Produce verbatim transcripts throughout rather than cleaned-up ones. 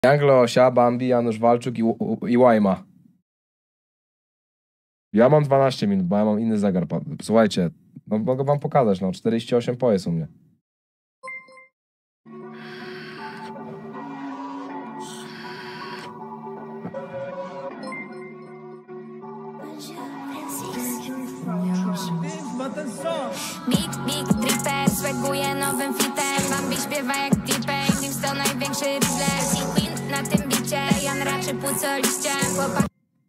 Anglo, Osia, Bambi, Janusz Walczuk i, i Łajma. Ja mam dwanaście minut, bo ja mam inny zegar. Słuchajcie, no mogę wam pokazać, no czterdzieści osiem po jest u mnie. Big, big dripper, swaguje nowym fitem. Bambi śpiewa jak T-Pain, Teams to największy reflex. I Queen na tym bicie, Jan raczy płuco liściem. Chłopak...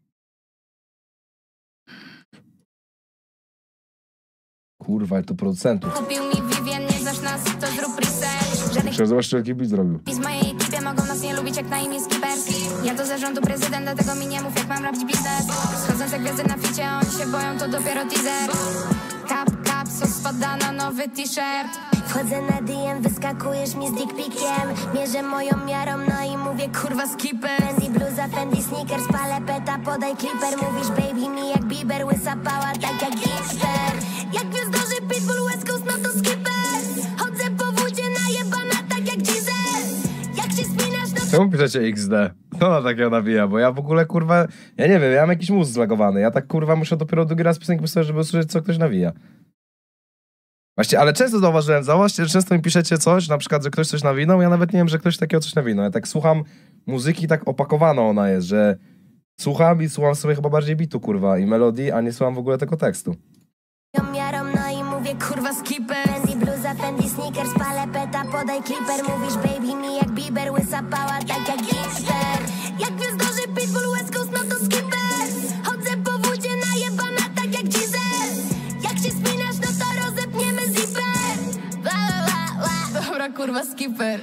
Kurwa, to producentów. Kupił mi Vivien, nie znasz nas, to zrób research. Żadnych Trzeba zobaczyć, jaki beat zrobił. z mojej ekipie mogą nas nie lubić jak na imię Skipper. Ja do zarządu prezydenta, tego mi nie mów jak mam robić biznes. Schodzące gwiazdy na ficie, oni się boją, to dopiero teaser. Kap, kap, sos spada na nowy t-shirt. Wchodzę na D M, wyskakujesz mi z dickpickiem. Mierzę moją miarą, no i mówię kurwa skipper. Fendi bluza, Fendi sneakers, palę peta, podaj clipper. Mówisz baby mi jak Bieber, łysa pała tak jak Gipster. Jak gwiazdorzy Pitbull, West Coast, no to skipper. Chodzę po wódzie najebana tak jak Jesus. Jak się spinasz, no to... Czemu piszecie X D? No na takiego nawija, bo ja w ogóle kurwa... Ja nie wiem, ja mam jakiś mózg zlagowany. Ja tak kurwa muszę dopiero drugi raz piosenkę posłuchać, żeby usłyszeć, co ktoś nawija. Właśnie, ale często zauważyłem, zauważcie, że często mi piszecie coś, na przykład, że ktoś coś nawinął, ja nawet nie wiem, że ktoś takiego coś nawinął. Ja tak słucham muzyki, tak opakowana ona jest, że słucham i słucham sobie chyba bardziej bitu, kurwa, i melodii, a nie słucham w ogóle tego tekstu. Miarą, no i mówię kurwa skipper. Fendi bluza, Fendi sneakers, palę peta, podaj clipper. Mówisz baby mi jak Bieber, łysa pała tak jak Gipster. Jak gwiazdorzy Pitbull, West Coast, no to skipper. Chodzę po wódzie najebana tak jak Jesus. Jak się spinasz, no to rozepniemy zipper. La, la, la, la. Dobra kurwa skipper.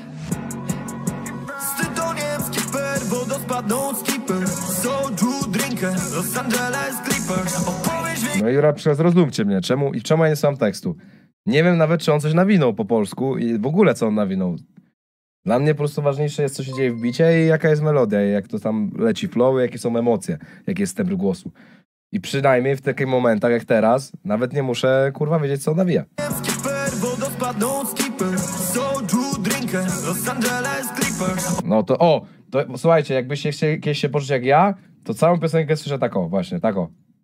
Z tytoniem skipper, wodospadną skipper. Soju drinker, Los Angeles Clippers. Opowiedź wie... No i rap, zrozumcie mnie, czemu i czemu ja nie słucham tekstu? Nie wiem nawet, czy on coś nawinął po polsku i w ogóle co on nawinął. Dla mnie po prostu ważniejsze jest, co się dzieje w bicie i jaka jest melodia, i jak to tam leci flow, i jakie są emocje, jaki jest temp głosu. I przynajmniej w takich momentach jak teraz, nawet nie muszę kurwa wiedzieć, co on nawija. Skipper, wodospadną skipper. Soju drinker, Los Angeles Clippers. No to o, to słuchajcie, jakbyście chcieli kiedyś się poczuć jak ja, to całą piosenkę słyszę tak o, właśnie, tak o.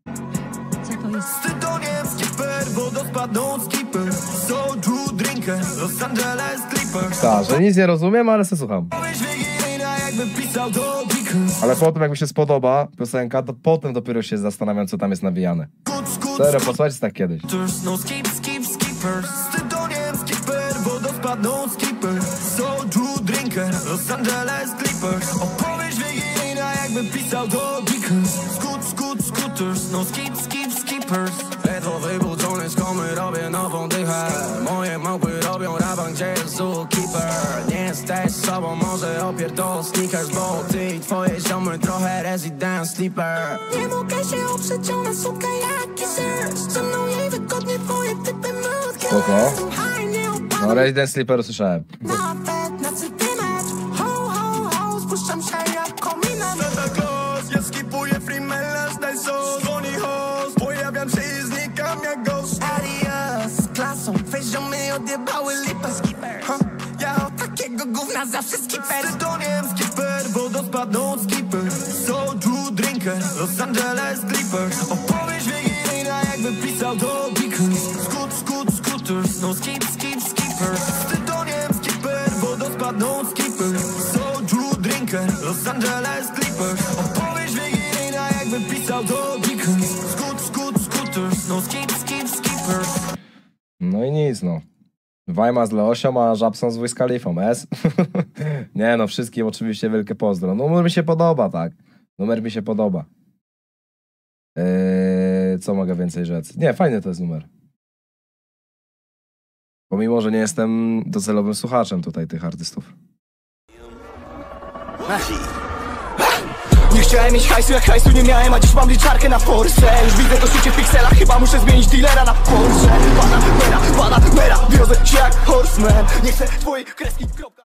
Z tytoniem skipper, wodospadną skipper. Soju drinker, Los Angeles Clippers. Tak, że nic nie rozumiem, ale se słucham. Opowiedź wigilijna, jakby pisał do Dickens. Ale potem jak mi się spodoba piosenka, to potem dopiero się zastanawiam, co tam jest nawijane. Serio, posłuchajcie tak kiedyś. No skip, skip, skippers. Z tytoniem skipper, wodospadną skipper. Soju drinker, Los Angeles Clippers. Opowiedź wigilijna, jakby pisał do Dickens. Skut, skut, scooters, no skip, skip, skippers. Ledwo wybudzony z komy, robię nową dychę. Moje małpy robią raban, gdzie jest zookeeper. Nie jesteś sobą, może opierdol sneakers. Bo ty i twoje ziomy trochę resident sleeper. Nie mogę się oprzeć, ona słodka jak kiser. Ze mną jej wygodnie twoje typy mrówki. Spoko. No Resident Sleeper usłyszałem. Nawet na centymetr. Ho, ho, ho, spuszczam się jak kominek. Santa Claus, ja skipuję free melange, daj sos. Dzwoni host, pojawiam się i znikam jak ghost. Adios, z klasą, twe ziomy odjebały lipę. Huh? Ja od takiego gówna zawsze skipper. Z tytoniem skipper, wodospadną skipper. Soju drinker, Los Angeles Clippers. Opowiedź wigilijna, jakby pisał do Dickens. Skut, skut, scooters, no skip, skip, skippers. Z tytoniem skipper, wodospadną skipper. Soju drinker, Los Angeles Clippers. Opowiedź wigilijna, jakby pisał do Dickens. Skut, skut, scooters, no skip, skip, skippers. No i nic, no. Wajma z Leosią, a Żabson z Wiz Khalifą. S? Nie no, wszystkim oczywiście wielkie pozdro. Numer mi się podoba, tak. Numer mi się podoba. Eee, co mogę więcej rzec? Nie, fajny to jest numer. Pomimo, że nie jestem docelowym słuchaczem tutaj tych artystów. Nie chciałem mieć hajsu, jak hajsu nie miałem, a dziś mam liczarkę na Force. Już widzę to życie w pikselach, chyba muszę zmienić dealera na Porsche. Pana mera, pana mera, wiozę się jak horseman. Nie chcę twojej kreski, kropka.